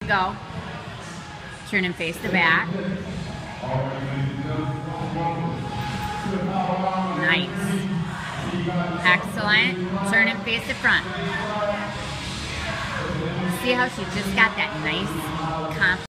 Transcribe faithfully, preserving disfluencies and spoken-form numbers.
Go. Turn and face the back. Nice. Excellent. Turn and face the front. See how she just got that nice confidence?